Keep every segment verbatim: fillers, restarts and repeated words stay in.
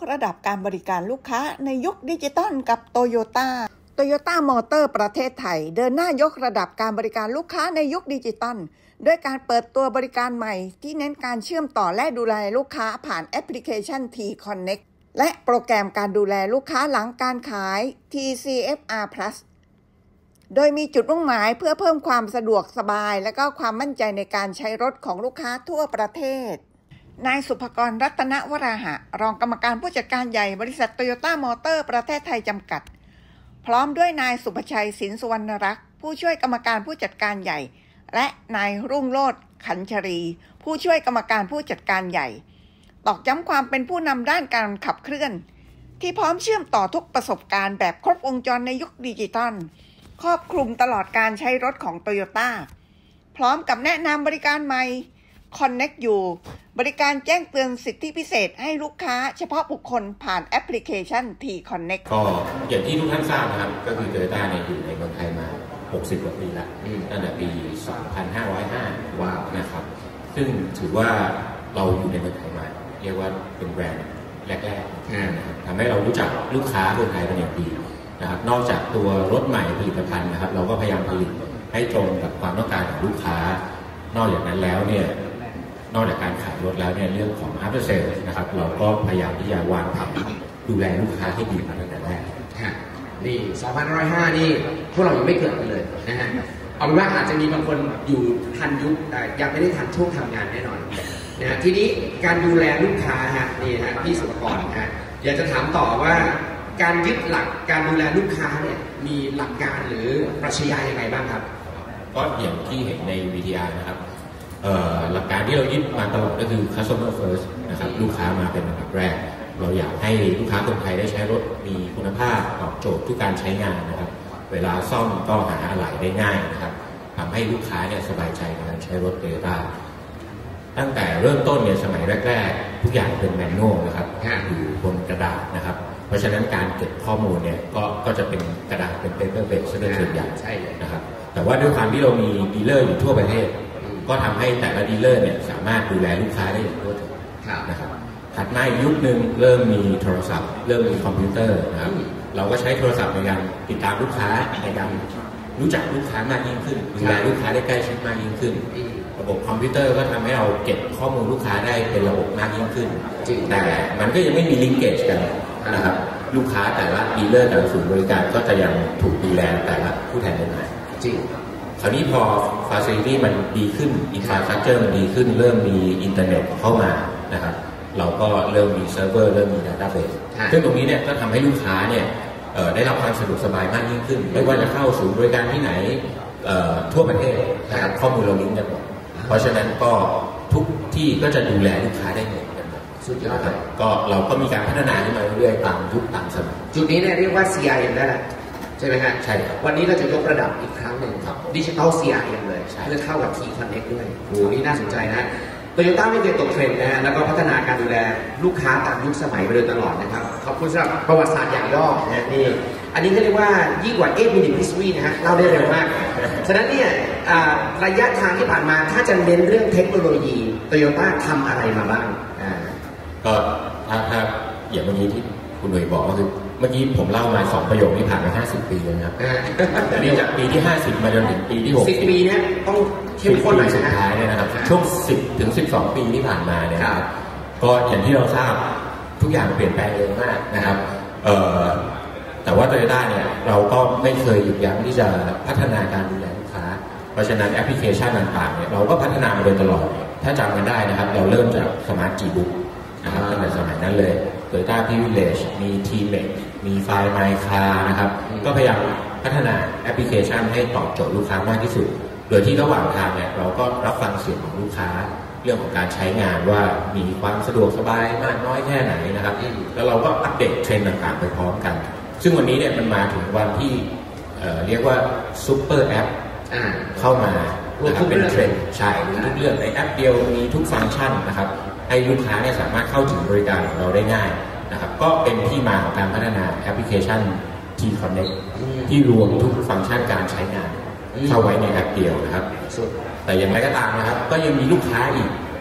ระดับการบริการลูกค้าในยุคดิจิตอลกับโตโยต้าโตโยต้ามอเตอร์ประเทศไทยเดินหน้ายกระดับการบริการลูกค้าในยุคดิจิตอลด้วยการเปิดตัวบริการใหม่ที่เน้นการเชื่อมต่อและดูแลลูกค้าผ่านแอปพลิเคชัน ที คอนเน็กต์ และโปรแกรมการดูแลลูกค้าหลังการขาย ที ซี เอฟ อาร์ Plus โดยมีจุดมุ่งหมายเพื่อเพิ่มความสะดวกสบายและก็ความมั่นใจในการใช้รถของลูกค้าทั่วประเทศนายสุภกรรัตนวราหะรองกรรมการผู้จัดการใหญ่บริษัทโตโยต้ามอเตอร์ประเทศไทยจำกัดพร้อมด้วยนายสุภชัยสินสุวรรณรักษ์ผู้ช่วยกรรมการผู้จัดการใหญ่และนายรุ่งโรจน์ขันชรีผู้ช่วยกรรมการผู้จัดการใหญ่ตอกย้ำความเป็นผู้นำด้านการขับเคลื่อนที่พร้อมเชื่อมต่อทุกประสบการณ์แบบครบวงจรในยุคดิจิตอลครอบคลุมตลอดการใช้รถของโตโยต้าพร้อมกับแนะนำบริการใหม่ Connect You บริการแจ้งเตือนสิทธิพิเศษให้ลูกค้าเฉพาะบุคคลผ่านแอปพลิเคชัน ที คอนเน็กต์ก็อย่างที่ทุกท่านทราบนะครับก็คือโตโยต้าเนี่ยอยู่ในเมืองไทยมาหกสิบกว่าปีแล้วตั้งแต่ปีสองพันห้าร้อยห้าว้าวนะครับซึ่งถือว่าเราอยู่ในเมืองไทยมาเรียกว่าเป็นแบรนด์แรกๆนะครับทำให้เรารู้จักลูกค้าคนไทยเป็นอย่างดีนะครับนอกจากตัวรถใหม่ผลิตภัณฑ์นะครับเราก็พยายามผลิตให้ตรงกับความต้องการของลูกค้านอกจากนั้นแล้วเนี่ยนอกจากการขายรถแล้วเนี่ยเรื่องของ after sales นะครับเราก็พยายามที่จะวางแผนดูแลลูกค้าให้ดีมาตั้งแต่แรกนี่สองพันห้าร้อยห้านี่พวกเรายังไม่เกิดกันเลยนะฮะเอาเป็นว่าอาจจะมีบางคนอยู่ทันยุคแต่ยังไม่ได้ทันช่วงทำงานแน่นอนนะฮะทีนี้การดูแลลูกค้าฮะนี่ฮะพี่สุภกรฮะอยากจะถามต่อว่าการยึดหลักการดูแลลูกค้าเนี่ยมีหลักการหรือปรัชญายังไงบ้างครับก็อย่างที่เห็นใน วี ที อาร์ นะครับหลักการที่เรายึดมาตลอดก็คือ customer first นะครับลูกค้ามาเป็นอันดับแรกเราอยากให้ลูกค้าคนไทยได้ใช้รถมีคุณภาพตอบโจทย์ทุกการใช้งานนะครับเวลาซ่อมก็หาอะไหล่ได้ง่ายนะครับทำให้ลูกค้าเนี่ยสบายใจในการใช้รถโตโยต้าตั้งแต่เริ่มต้นเนี่ยสมัยแรกๆทุกอย่างเป็นแมนนวลนะครับอยู่บนกระดาษนะครับเพราะฉะนั้นการเก็บข้อมูลเนี่ยก็ก็จะเป็นกระดาษเป็น paper based ซะส่วนใหญ่ใช่เลยนะครับแต่ว่าด้วยความที่เรามีดีลเลอร์อยู่ทั่วประเทศก็ทำให้แต่ละดีลเลอร์เนี่ยสามารถดูแลลูกค้าได้อย่างทั่วถึงนะครับถัดมายุคหนึ่งเริ่มมีโทรศัพท์เริ่มมีคอมพิวเตอร์นะครับเราก็ใช้โทรศัพท์ในการติดตามลูกค้าในการรู้จักลูกค้ามากยิ่งขึ้นดูแลลูกค้าได้ใกล้ชิดมากยิ่งขึ้นระบบคอมพิวเตอร์ก็ทำให้เราเก็บข้อมูลลูกค้าได้เป็นระบบมากยิ่งขึ้นแต่มันก็ยังไม่มีลิงเกจกันนะครับลูกค้าแต่ละดีลเลอร์แต่ละศูนย์บริการก็จะยังถูกดูแลแต่ละผู้แทนจำหน่ายจริงคราวนี้พอ facility มันดีขึ้น infrastructure มันดีขึ้นเริ่มมีอินเทอร์เน็ตเข้ามานะครับเราก็เริ่มมีเซิร์ฟเวอร์เริ่มมี database ซึ่งตรงนี้เนี่ยก็ทำให้ลูกค้าเนี่ยได้รับความสะดวกสบายมากยิ่งขึ้นไม่ว่าจะเข้าศูนย์บริการที่ไหนทั่วประเทศนะครับข้อมูลเราลิงก์กันหมดเพราะฉะนั้นก็ทุกที่ก็จะดูแลลูกค้าได้เหมือนกันหมดสุดยอดครับก็เราก็มีการพัฒนาขึ้นมาเรื่อยๆตามยุคตามสมัยจุดนี้เนี่ยเรียกว่า ซี ไอ เอ็ม ได้แหละใช่ไหมฮะใช่ครับวันนี้เราจะยกระดับอีกครั้งหนึ่งครับดิจิทัล ซี ไอ เอ็ม เลยเพื่อเท่ากับ ที คอนเน็กต์ ด้วยโอ้นี่น่าสนใจนะโตโยต้าไม่เคยตกเทรนด์นะฮะแล้วก็พัฒนาการดูแลลูกค้าตามยุคสมัยมาโดยตลอดนะครับขอบคุณสำหรับประวัติศาสตร์อย่างย่อนะนี่อันนี้ก็เรียกว่ายิ่งกว่าeight minute history นะฮะเล่าได้เร็วมากฉะนั้นเนี่ยระยะทางที่ผ่านมาถ้าจะเน้นเรื่องเทคโนโลยีโตโยต้าทำอะไรมาบ้างก็ถ้าถ้าอย่างเมื่อกี้ที่คุณหนุ่ยบอกก็คือเมื่อกี้ผมเล่ามาสองประโยคที่ผ่านมาห้าสิบปีแล้วนะครับอันนี้จากปีที่ห้าสิบมาจนถึงปีที่หกสิบปีเนี้ยต้องเข้มข้นหน่อยสุดท้ายเนี่ยนะครับช่วงสิบถึงสิบสองปีที่ผ่านมาเนี่ยครับก็อย่างที่เราทราบทุกอย่างเปลี่ยนแปลงเร็วมากนะครับเอ่อแต่ว่าโตโยต้าเนี่ยเราก็ไม่เคยหยุดยั้งที่จะพัฒนาการดูแลลูกค้าเพราะฉะนั้นแอปพลิเคชันต่างๆเนี่ยเราก็พัฒนามาโดยตลอดถ้าจำกันได้นะครับเราเริ่มจากสมาร์ทจีบุ๊กนะครับตั้งแต่สมัยนั้นเลยโตโยต้าพีวิลเลจมีทีเมกมีไฟล์ไมค์คาร์นะครับก็พยายามพัฒนาแอปพลิเคชันให้ตอบโจทย์ลูกค้ามากที่สุดโดยที่ระหว่างทางเนี่ยเราก็รับฟังเสียงของลูกค้าเรื่องของการใช้งานว่ามีความสะดวกสบายมากน้อยแค่ไหนนะครับแล้วเราก็อัปเดตเทรนด์ต่างๆไปพร้อมกันซึ่งวันนี้เนี่ยมันมาถึงวันที่เอ่อเรียกว่าซุปเปอร์แอปเข้ามานะครับเป็นเทรนด์ใช่ทุกเรื่องในแอปเดียวมีทุกฟังก์ชันนะครับให้ลูกค้าเนี่ยสามารถเข้าถึงบริการของเราได้ง่ายนะครับก็เป็นที่มาของการพัฒนาแอปพลิเคชัน ที คอนเน็กต์ ที่รวมทุกฟังก์ชันการใช้งานเข้าไว้ในแอปเดียวนะครับแต่อย่างไรก็ตามนะครับก็ยังมีลูกค้าอีก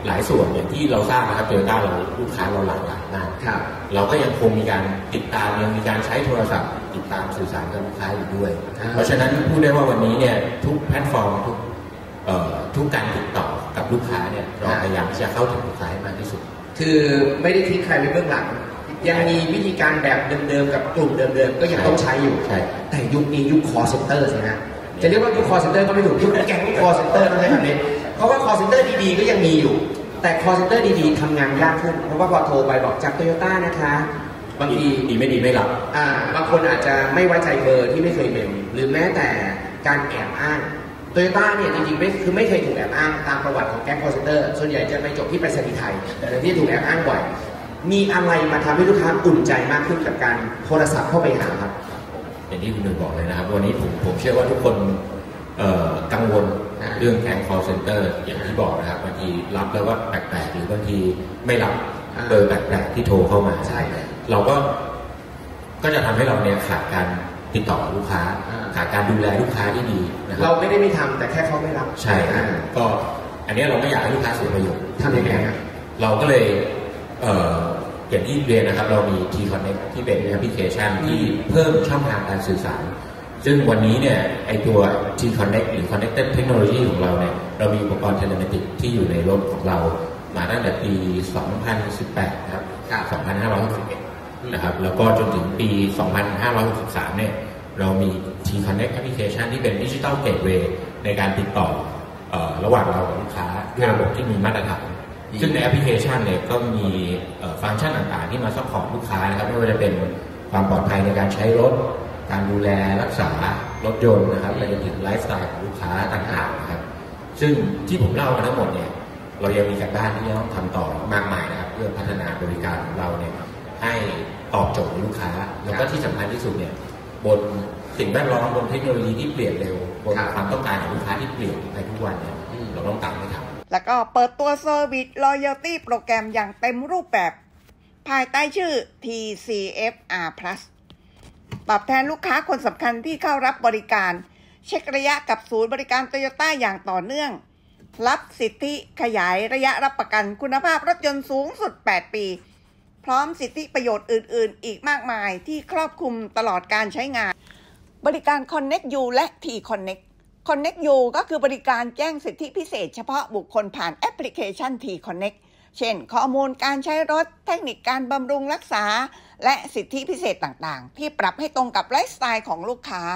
หลายส่วนอย่างที่เราทราบนะครับโตโยต้าเราลูกค้าเราหลากหลายมากเราก็ยังคงมีการติดตามยังมีการใช้โทรศัพท์ติดตามสื่อสารกับลูกค้าอยู่ด้วยเพราะฉะนั้นพูดได้ว่าวันนี้เนี่ยทุกแพลตฟอร์มทุกทุกการติดต่อกับลูกค้าเนี่ยเราพยายามที่จะเข้าถึงลูกค้าให้มากที่สุดคือไม่ได้ทิ้งใครไว้เบื้องหลังยังมีวิธีการแบบเดิมๆกับกลุ่มเดิมๆก็ยังต้องใช้อยู่แต่ยุคนี้ยุค call center ใช่ไหมจะเรียกว่ายุค call center ก็ไม่ถูกยุคแก๊ง call center ต้องใช้คำนี้เพราะว่า call center ดีๆก็ยังมีอยู่แต่ call center ดีๆทำงานยากขึ้นเพราะว่าพอโทรไปบอกจากโตโยต้านะคะบางทีดีไม่ดีไม่หลับอ่าบางคนอาจจะไม่ไว้ใจเบอร์ที่ไม่เคยเมมหรือแม้แต่การแอบอ้างโตโยต้าเนี่ยจริงๆไม่คือไม่เคยถูกแอบอ้างตามประวัติของแก๊ง call center ส่วนใหญ่จะไปจบที่ไปรษณีย์ไทยแต่ที่ถูกแอบอ้างบ่อยมีอะไรมาทำให้ลูกค้าอุ่นใจมากขึ้นกับการโทรศัพท์เข้าไปหาครับอย่างที่คุณหนึ่งบอกเลยนะครับวันนี้ผมผมเชื่อว่าทุกคนกังวลเรื่องแก๊ง call center อย่างที่บอกนะครับบางทีรับแล้วว่าแปลกๆหรือบางทีไม่รับเบอร์แปลกๆที่โทรเข้ามาใช่เราก็ก็จะทำให้เราเนี่ยขาดการติดต่อลูกค้าขาดการดูแลลูกค้าที่ดีนะครับเราไม่ได้ไม่ทำแต่แค่เขาไม่รับใช่ก็อันนี้เราไม่อยากให้ลูกค้าเสียประโยชน์ทำยังไงเราก็เลยเอ่ออย่างที่เรียนนะครับเรามี T-Connect ที่เป็นแอปพลิเคชันที่เพิ่มช่องทางการสื่อสารซึ่งวันนี้เนี่ยไอตัว T-Connect หรือ Connected Technology ของเราเนี่ยเรามีอุปกรณ์เทเลเมติกที่อยู่ในรถของเรามาตั้งแต่ปี สองพันสิบแปด นะครับ สองพันห้าร้อยหกสิบเอ็ด นะครับแล้วก็จนถึงปี สองพันห้าร้อยหกสิบสาม เนี่ยเรามี T-Connect แอปพลิเคชันที่เป็น Digital Gateway ในการติดต่อเอ่อระหว่างเรากับลูกค้าด้วยระบบที่มีมาตรฐานซึ่งในแอปพลิเคชันเนี่ยก็มีฟังก์ชันต่างๆที่มาซัพพอร์ตลูกค้านะครับไม่ว่าจะเป็นความปลอดภัยในการใช้รถการดูแลรักษารถยนต์นะครับไปจนถึงไลฟ์สไตล์ของลูกค้าต่างๆนะครับซึ่งที่ผมเล่ามาทั้งหมดเนี่ยเรายังมีการบ้านที่ต้องทำต่อมากมายนะครับเพื่อพัฒนาบริการของเราเนี่ยให้ตอบโจทย์ลูกค้าแล้วก็ที่สำคัญที่สุดเนี่ยบนสิ่งแวดล้อมบนเทคโนโลยีที่เปลี่ยนเร็วบนความต้องการของลูกค้าที่เปลี่ยนไปทุกวันเนี่ยเราต้องตามให้ทันแล้วก็เปิดตัว Service Loyalty โปรแกรมอย่างเต็มรูปแบบภายใต้ชื่อ ที ซี เอฟ อาร์ Plus ตอบแทนลูกค้าคนสำคัญที่เข้ารับบริการเช็คระยะกับศูนย์บริการโตโยต้าอย่างต่อเนื่องรับสิทธิขยายระยะรับประกันคุณภาพรถยนต์สูงสุดแปดปีพร้อมสิทธิประโยชน์อื่นๆอีกมากมายที่ครอบคลุมตลอดการใช้งานบริการ Connect You และ T-Connect Connect You ก็คือบริการแจ้งสิทธิพิเศษเฉพาะบุคคลผ่านแอปพลิเคชัน T-Connect เช่นข้อมูลการใช้รถเทคนิคการบำรุงรักษาและสิทธิพิเศษต่างๆที่ปรับให้ตรงกับไลฟ์สไตล์ของลูกค้า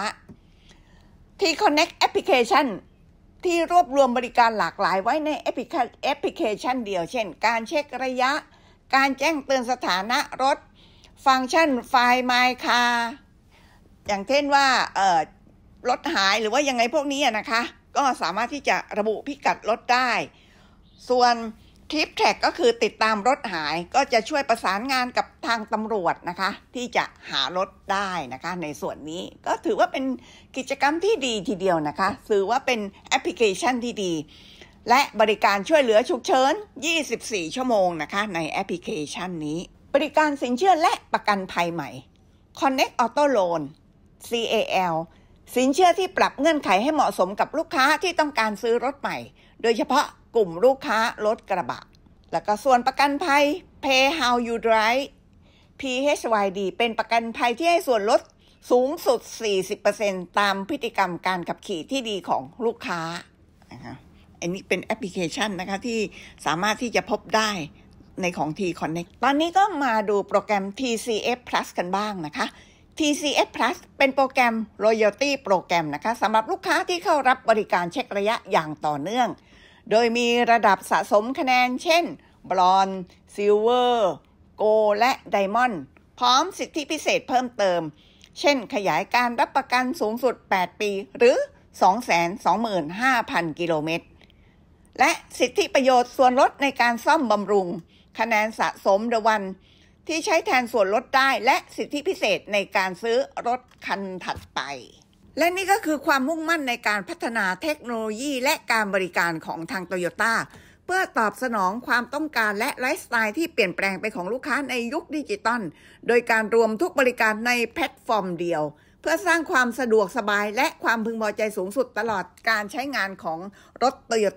T-Connect Application ที่รวบรวมบริการหลากหลายไว้ในแอปพลิเคชันเดียวเช่นการเช็คระยะการแจ้งเตือนสถานะรถฟังก์ชัน Find My Car อย่างเช่นว่าเอ่อรถหายหรือว่ายังไงพวกนี้นะคะก็สามารถที่จะระบุพิกัดรถได้ส่วน Trip Track ก็คือติดตามรถหายก็จะช่วยประสานงานกับทางตำรวจนะคะที่จะหารถได้นะคะในส่วนนี้ก็ถือว่าเป็นกิจกรรมที่ดีทีเดียวนะคะถือว่าเป็นแอปพลิเคชันที่ดีและบริการช่วยเหลือฉุกเฉินยี่สิบสี่ชั่วโมงนะคะในแอปพลิเคชันนี้บริการสินเชื่อและประกันภัยใหม่ Connect Auto Loan ซี เอ แอล สินเชื่อที่ปรับเงื่อนไขให้เหมาะสมกับลูกค้าที่ต้องการซื้อรถใหม่โดยเฉพาะกลุ่มลูกค้ารถกระบะแล้วก็ส่วนประกันภัย Pay How You Drive พี เอช วาย ดี เป็นประกันภัยที่ให้ส่วนลดสูงสุด สี่สิบเปอร์เซ็นต์ ตามพฤติกรรมการขับขี่ที่ดีของลูกค้านะคะอันนี้เป็นแอปพลิเคชันนะคะที่สามารถที่จะพบได้ในของ T-Connect ตอนนี้ก็มาดูโปรแกรม ที ซี เอฟ Plus กันบ้างนะคะ ที ซี เอฟ Plus เป็นโปรแกรม Loyalty โปรแกรมนะคะสำหรับลูกค้าที่เข้ารับบริการเช็คระยะอย่างต่อเนื่องโดยมีระดับสะสมคะแนนเช่น Bronze Silver Gold และ Diamond พร้อมสิทธิพิเศษเพิ่มเติมเช่นขยายการรับประกันสูงสุดแปดปีหรือ สองแสนสองหมื่นห้าพัน กิโลเมตรและสิทธิประโยชน์ส่วนลดในการซ่อมบำรุงคะแนนสะสม The One ที่ใช้แทนส่วนลดได้และสิทธิพิเศษในการซื้อรถคันถัดไปและนี่ก็คือความมุ่งมั่นในการพัฒนาเทคโนโลยีและการบริการของทางโตโยต้าเพื่อตอบสนองความต้องการและไลฟ์สไตล์ที่เปลี่ยนแปลงไปของลูกค้าในยุคดิจิตอลโดยการรวมทุกบริการในแพลตฟอร์มเดียวเพื่อสร้างความสะดวกสบายและความพึงพอใจสูงสุดตลอดการใช้งานของรถโตโยต้า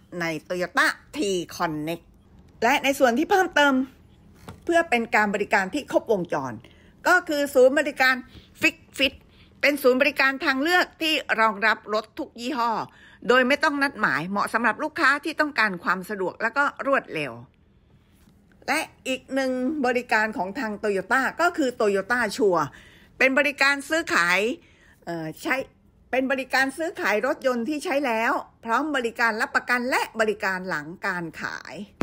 ใน Toyota T-Connect และในส่วนที่เพิ่มเติมเพื่อเป็นการบริการที่ครบวงจรก็คือศูนย์บริการ Fix Fit เป็นศูนย์บริการทางเลือกที่รองรับรถทุกยี่ห้อโดยไม่ต้องนัดหมายเหมาะสำหรับลูกค้าที่ต้องการความสะดวกและก็รวดเร็วและอีกหนึ่งบริการของทาง Toyota ก็คือ Toyota Sure เป็นบริการซื้อขายเอ่อใช้เป็นบริการซื้อขายรถยนต์ที่ใช้แล้วพร้อมบริการรับประกันและบริการหลังการขาย